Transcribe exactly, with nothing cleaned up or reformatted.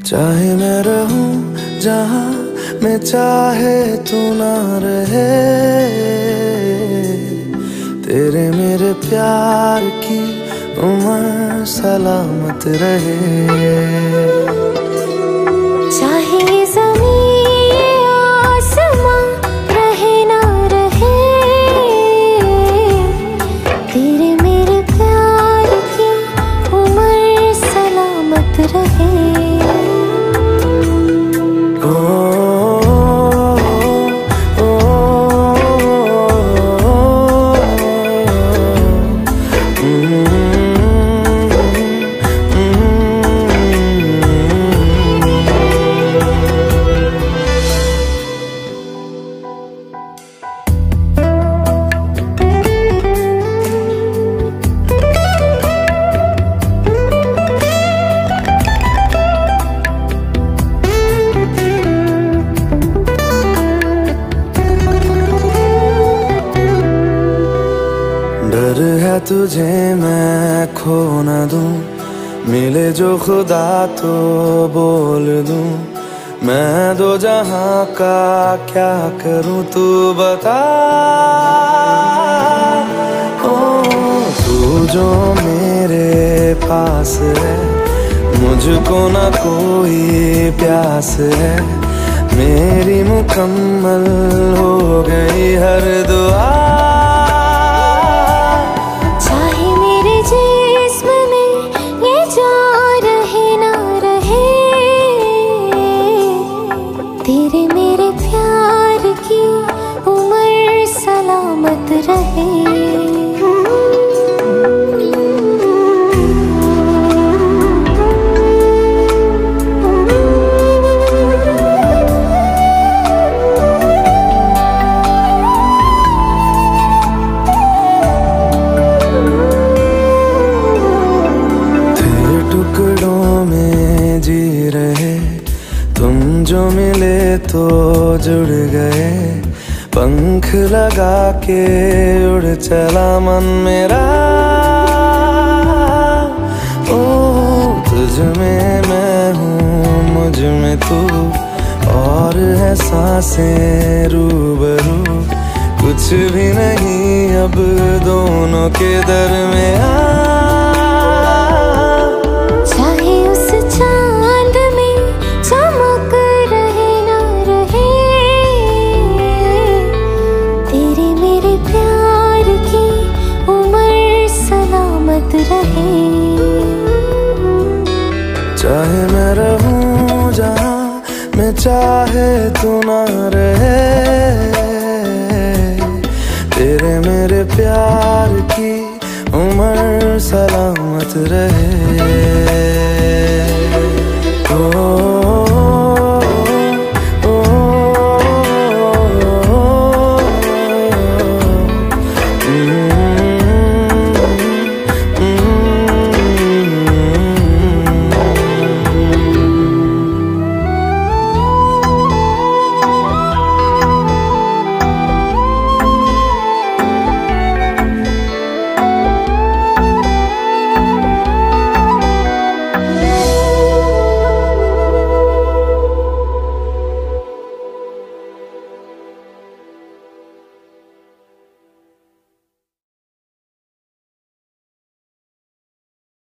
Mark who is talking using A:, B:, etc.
A: चाहे मैं रहूं जहां मैं चाहे तू ना रहे, तेरे मेरे प्यार की उम्र सलामत रहे।
B: चाहे ज़मीन आसमां रहे ना रहे, तेरे मेरे प्यार की उम्र सलामत रहे।
A: डर है तुझे मैं खो न दूं, मिले जो खुदा तो बोल दूं। मैं दो जहां का क्या करूं तू बता। ओ तू जो मेरे पास है, मुझको ना कोई प्यास है। मेरी मुकम्मल हो गई हर दुआ।
B: तेरे मेरे प्यार की उम्र सलामत रहे।
A: तेरे टुकड़ों में जी रहे, तुम जो मिले तो जुड़ गए। पंख लगा के उड़ चला मन मेरा। ओ तुझ में मैं हूँ, मुझ में तू, और है सांसें रूबरू। कुछ भी नहीं अब दोनों के दरमियां।
B: रहे।
A: चाहे मैं रहूं जहां मैं चाहे तू ना रहे, तेरे मेरे प्यार की उम्र सलामत रहे। ओ